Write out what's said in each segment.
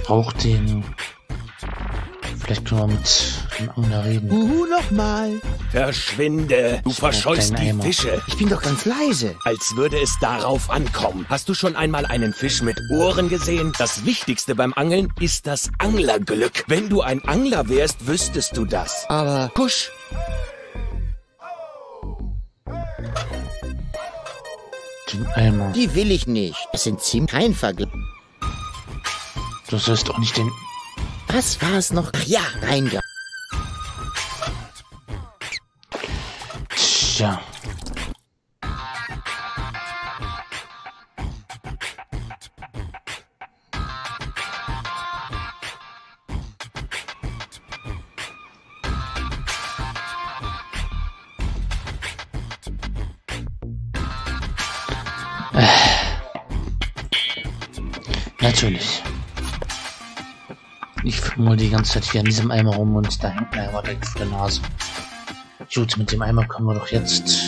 brauche den. Vielleicht können wir mit dem Angler reden. Nochmal. Verschwinde! Du verscheußt deinen die Eimer. Fische, Ich bin doch ganz leise. als würde es darauf ankommen. Hast du schon einmal einen Fisch mit Ohren gesehen? Das Wichtigste beim Angeln ist das Anglerglück. Wenn du ein Angler wärst, wüsstest du das. Aber Kusch! Den Eimer. die will ich nicht. Es sind ziemlich kein Vergleich. Du sollst auch nicht den. Was war es noch? Ach ja, reinge... Tja. Natürlich. Ich fummel die ganze Zeit hier an diesem Eimer rum und da hängt mir Eimer direkt vor der Nase. Gut, mit dem Eimer können wir doch jetzt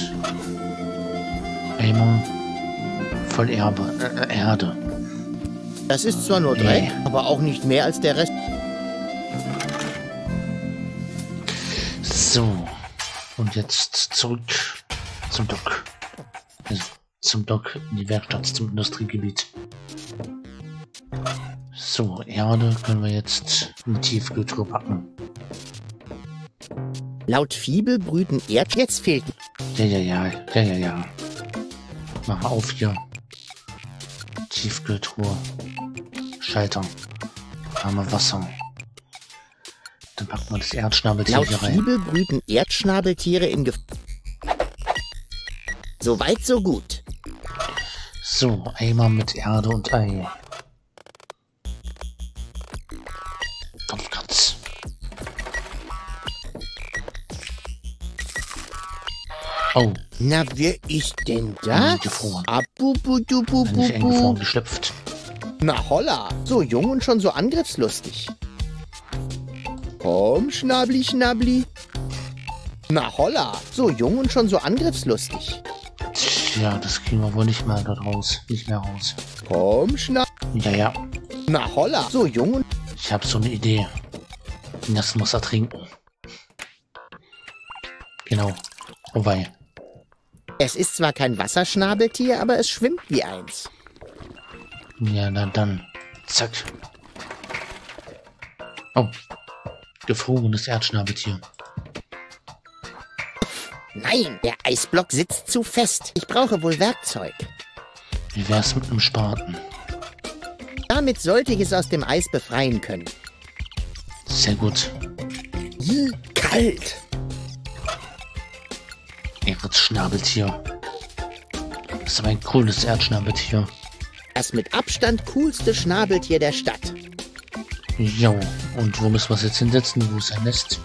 Eimer voll Erde. Das ist zwar nur Dreck, aber auch nicht mehr als der Rest. So. Und jetzt zurück zum Dock. Also zum Dock in die Werkstatt, zum Industriegebiet. So, Erde können wir jetzt in die Tiefkühltruhe packen. Laut Fibel brüten Erd... Jetzt fehlt... Ja. Mach mal auf hier. Tiefkühltruhe. Schalter. Da haben wir Wasser. Dann packen wir das Erdschnabeltier Laut hier rein. Fibel brüten Erdschnabeltiere in Gef... So weit, so gut. So, Eimer mit Erde und Ei. Kopfkratz. Oh, Na, wer ist denn das? Eingefroren. nicht eingefroren Abubudubububu. geschlüpft. Na holla, so jung und schon so angriffslustig. Komm, Schnabli, Schnabli. Na holla, so jung und schon so angriffslustig. Tja, das kriegen wir wohl nicht mehr dort raus. Nicht mehr raus. Komm, Schnabli. Ja. Na holla, so jung und... Ich habe so eine Idee. Das muss er trinken. Genau. Wobei. Es ist zwar kein Wasserschnabeltier, aber es schwimmt wie eins. Ja, na dann. Zack. Oh. Gefrorenes Erdschnabeltier. Nein, der Eisblock sitzt zu fest. Ich brauche wohl Werkzeug. Wie wär's mit einem Spaten? Damit sollte ich es aus dem Eis befreien können. Sehr gut. Kalt. Erdschnabeltier. Das ist aber ein cooles Erdschnabeltier. Das mit Abstand coolste Schnabeltier der Stadt. Jo. Und wo müssen wir es jetzt hinsetzen? Wo ist ein Nest?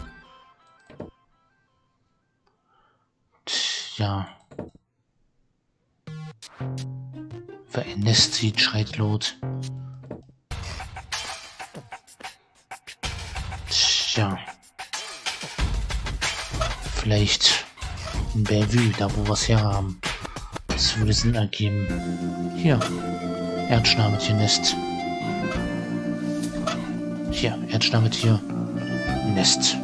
Tja. Wer ein Nest sieht, schreit Lot. Tja. Vielleicht in Bellevue, da wo wir es her haben. Das würde Sinn ergeben. Hier. Erdschnabeltier-Nest. Hier, Erdschnabeltier. Nest.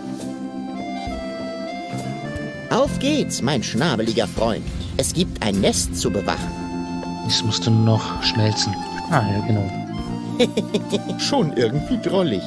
Auf geht's, mein schnabeliger Freund. Es gibt ein Nest zu bewachen. Jetzt musst du nur noch schnelzen. Ah, ja, genau. Schon irgendwie drollig.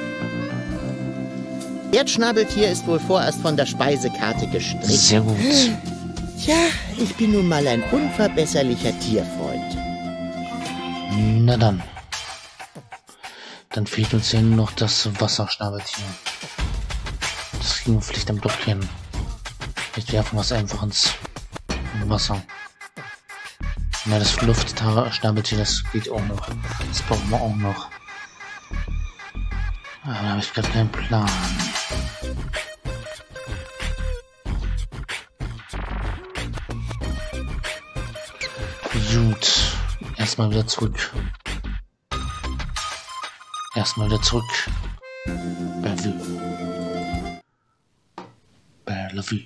Erdschnabeltier ist wohl vorerst von der Speisekarte gestrichen. Sehr gut. Tja, ich bin nun mal ein unverbesserlicher Tierfreund. Na dann. Dann fehlt uns ja nur noch das Wasserschnabeltier. Das kriegen wir vielleicht am Block hin. Jetzt werfen wir es einfach ins Wasser. Na, das Luftschnabeltier, das geht auch noch. Das brauchen wir auch noch. Aber da habe ich gerade keinen Plan. Gut. Erstmal wieder zurück. Bellevue.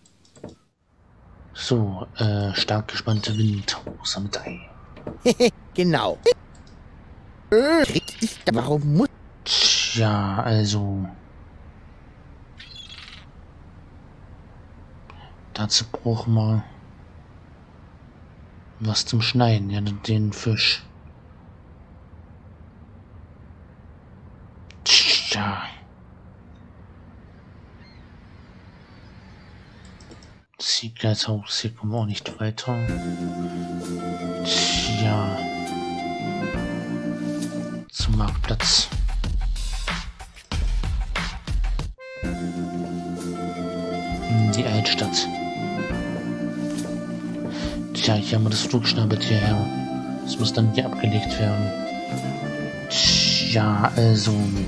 So, stark gespannte Wind. Außer mit Ei. Genau. Warum muss... Tja, also... Dazu brauchen wir... was zum Schneiden, ja, den Fisch. Tja. Sicherheitshaus, hier kommen wir auch nicht weiter. Tja. Zum Marktplatz. In die Altstadt. Tja, hier haben wir das Flugschnabeltier her. Das muss dann hier abgelegt werden. Tja, also...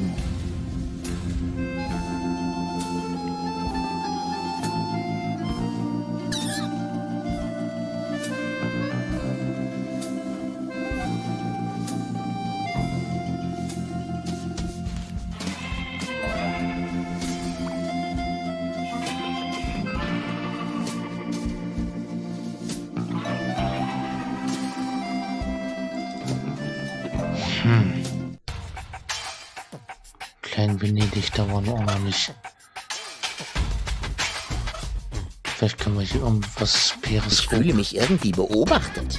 Klein Venedig, da waren wir auch noch nicht. Vielleicht können wir hier irgendwas Ich Periskop. fühle mich irgendwie beobachtet.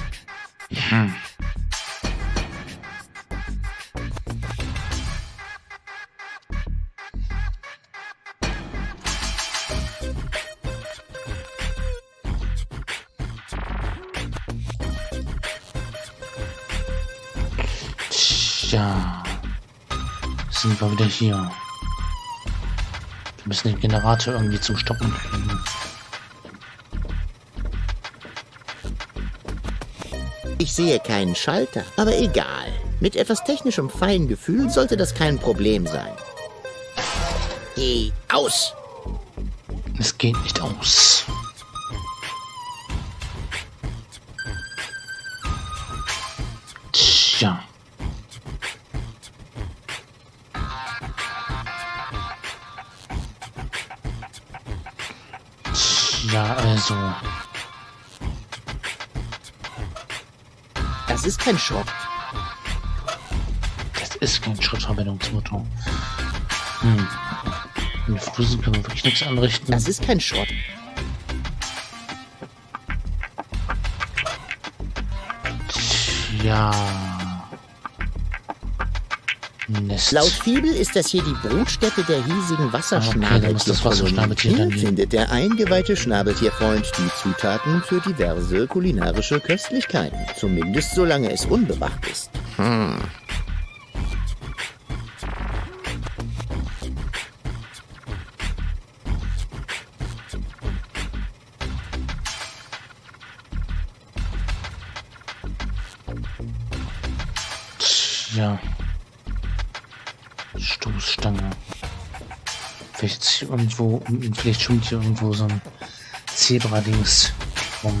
Tja, sind wir wieder hier. Wir müssen den Generator irgendwie zum Stoppen kriegen. Ich sehe keinen Schalter, aber egal. Mit etwas technischem Feingefühl sollte das kein Problem sein. Geh aus! Es geht nicht aus. Tja. Ja, also. Das ist kein Schrott. Das ist kein Schrittverbindungsmotor. Mit Flusen können wir wirklich nichts anrichten. Das ist kein Schrott. Ja. Nest. Laut Fibel ist das hier die Brutstätte der hiesigen Okay, dann muss das Wasserschnabeltier dann Hier hier. findet der eingeweihte Schnabeltierfreund die Zutaten für diverse kulinarische Köstlichkeiten. Zumindest solange es unbewacht ist. Ja. Stoßstange. Vielleicht ist hier irgendwo, vielleicht schwimmt hier irgendwo so ein Zebra-Dings rum.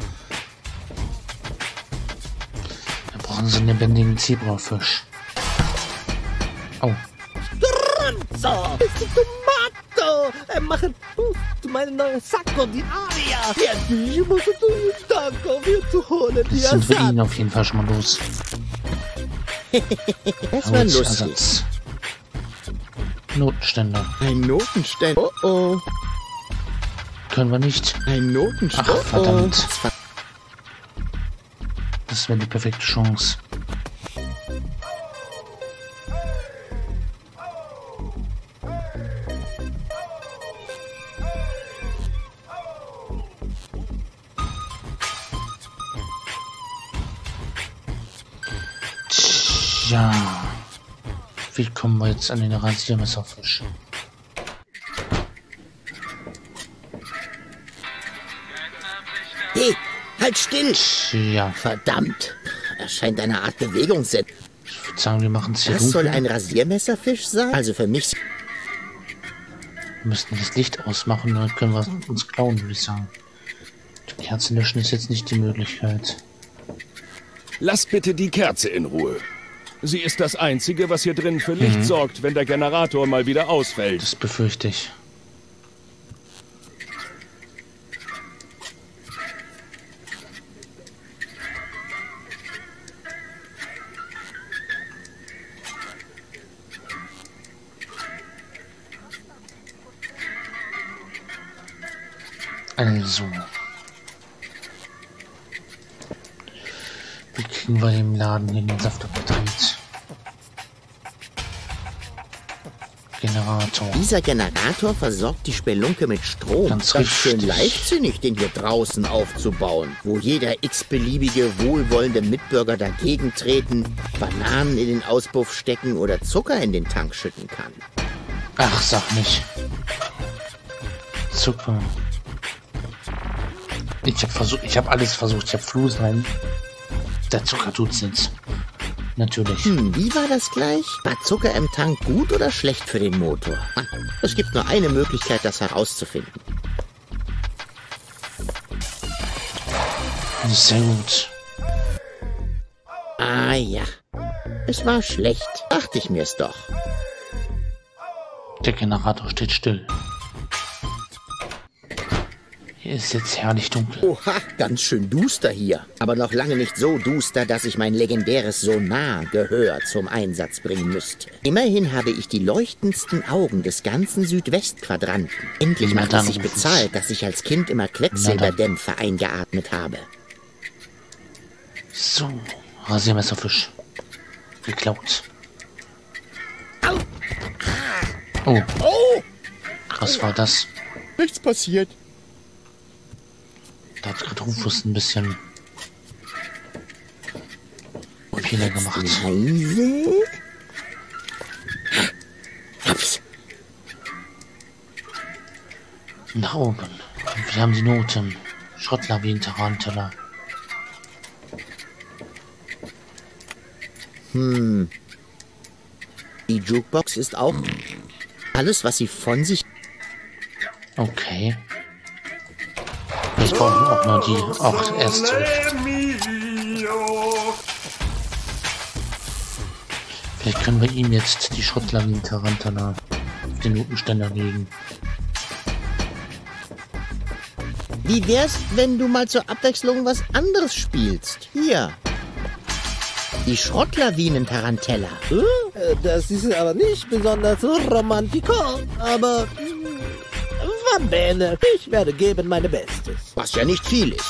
Wir brauchen so einen lebendigen Zebrafisch. Oh. So, Tomato, machen du meine neue Sacco di Aria. Ja, ich muss zu Sacco mir zu holen. Jetzt sind wir ihn auf jeden Fall schon mal los. Das war lustig. Ersatz. Notenständer. Ein Notenständer. Oh oh. Können wir nicht. Ein Notenständer. Ach, verdammt. Das wäre die perfekte Chance. Tja. Wie kommen wir jetzt an den Rasiermesserfisch? Hey, halt still! Tja. Verdammt! Das scheint eine Art Bewegungssinn. Ich würde sagen, wir machen es hier Das soll dunkel. ein Rasiermesserfisch sein? Also für mich... Wir müssten das Licht ausmachen, dann können wir uns klauen, würde ich sagen. Die Kerze löschen ist jetzt nicht die Möglichkeit. Lass bitte die Kerze in Ruhe. Sie ist das Einzige, was hier drin für Licht sorgt, wenn der Generator mal wieder ausfällt. Das befürchte ich. Also. Wie kriegen wir den Laden hier in den Saft abgedreht? Generator. Dieser Generator versorgt die Spelunke mit Strom. Ganz schön richtig. leichtsinnig, den hier draußen aufzubauen, wo jeder x-beliebige wohlwollende Mitbürger dagegen treten, Bananen in den Auspuff stecken oder Zucker in den Tank schütten kann. Ach, sag nicht. Zucker. Ich habe alles versucht. Ich habe Flusen rein. Der Zucker tut's jetzt. Natürlich. Wie war das gleich? War Zucker im Tank gut oder schlecht für den Motor? Es gibt nur eine Möglichkeit, das herauszufinden. Sehr gut. Ah ja, es war schlecht. Dachte ich mir's doch. Der Generator steht still. Hier ist jetzt herrlich dunkel. Oha, ganz schön duster hier. Aber noch lange nicht so duster, dass ich mein legendäres Sonar-Gehör zum Einsatz bringen müsste. Immerhin habe ich die leuchtendsten Augen des ganzen Südwestquadranten. Endlich Na macht dann, es sich Rufus. bezahlt, dass ich als Kind immer Quecksilberdämpfe eingeatmet habe. So, Rasiermesserfisch. Geklaut. Oh, Oh, was war das? nichts passiert. Da hat gerade Rufus ein bisschen Fehler gemacht. Leise. Hab's. Nach oben. Und wir haben die Noten. Schrottlawinen, Tarantella. Die Jukebox ist auch alles, was sie von sich... Okay. Ich brauche auch nur die. Auch erst 12. Vielleicht können wir ihm jetzt die Schrottlawinen Tarantella auf den Notenständer legen. Wie wär's, wenn du mal zur Abwechslung was anderes spielst? Hier. Die Schrottlawinen-Tarantella. Das ist aber nicht besonders romantico, aber va bene. Ich werde geben meine Bestes. Was ja nicht viel ist.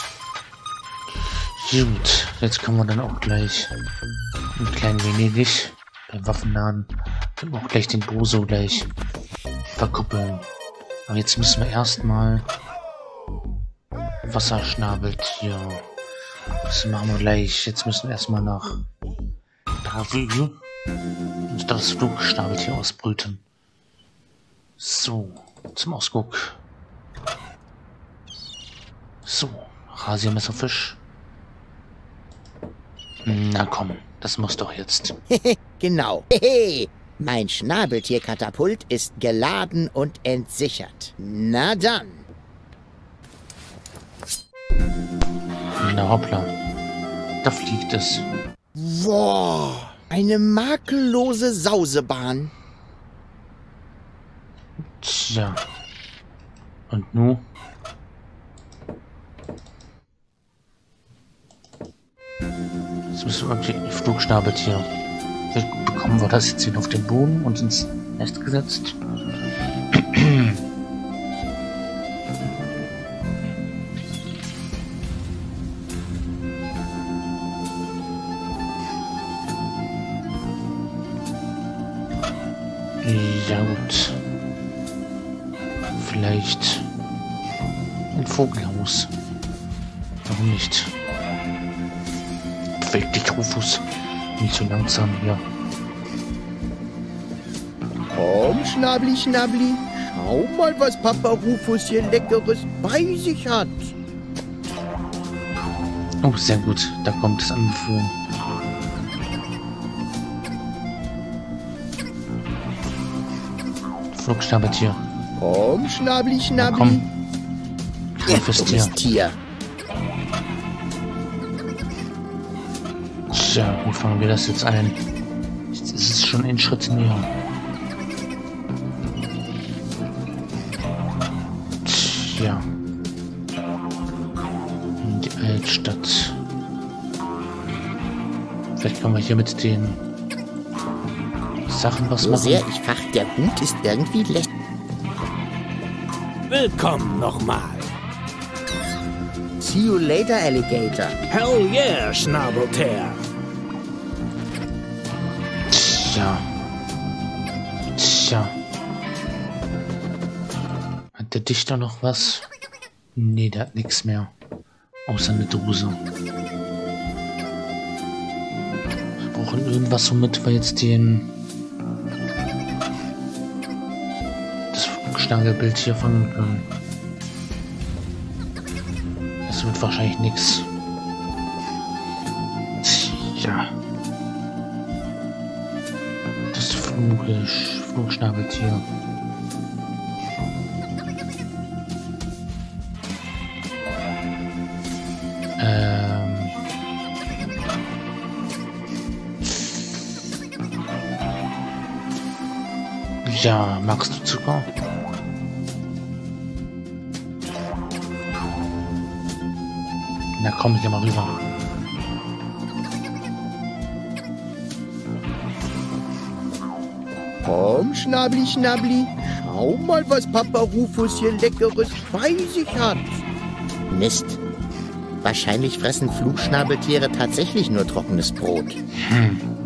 Gut, jetzt können wir dann auch gleich ein klein Venedig beim Waffenladen können wir auch gleich den Boso gleich verkuppeln. Aber jetzt müssen wir erstmal Wasserschnabeltier. Das machen wir gleich. Jetzt müssen wir erstmal nach Braville und das Flugschnabeltier ausbrüten. So, zum Ausguck. So, Rasiermesserfisch. Na komm, das muss doch jetzt. Genau. Hehe. Mein Schnabeltierkatapult ist geladen und entsichert. Na dann. Na hoppla. Da fliegt es. Wow. Eine makellose Sausebahn. Tja. Und nu? Jetzt müssen wir irgendwie Flugschnabeltier. Wie bekommen wir das jetzt wieder auf den Boden und ins Nest gesetzt? Ja gut. Vielleicht ein Vogelhaus. Warum nicht? Beweg dich, Rufus. Nicht so langsam hier. Komm, Schnabli, Schnabli. Schau mal, was Papa Rufus hier Leckeres bei sich hat. Oh, sehr gut. Da kommt es angeflogen. Flugschnabeltier. Komm, Schnabli, Na Schnabli. komm. Greifes Tier. dummes Tier. Tja, wie fangen wir das jetzt ein? Jetzt ist es schon ein Schritt näher. Tja. In die Altstadt. Vielleicht können wir hier mit den Sachen was So machen. sehr ich fach, der Hut ist irgendwie lästig. Willkommen nochmal. See you later, Alligator. Hell yeah, Schnabeltier. Tja. Tja. Hat der Dichter noch was? Nee, der hat nichts mehr. Außer eine Dose. Wir brauchen irgendwas, womit wir jetzt das Schnagelbild hier fangen können. Das wird wahrscheinlich nichts. Ja. Das Flugschnabeltier. Ja, magst du Zucker? Na komm, geh mal rüber. Komm, Schnabli, Schnabli. Schau mal, was Papa Rufus hier Leckeres bei sich hat. Mist. Wahrscheinlich fressen Flugschnabeltiere tatsächlich nur trockenes Brot.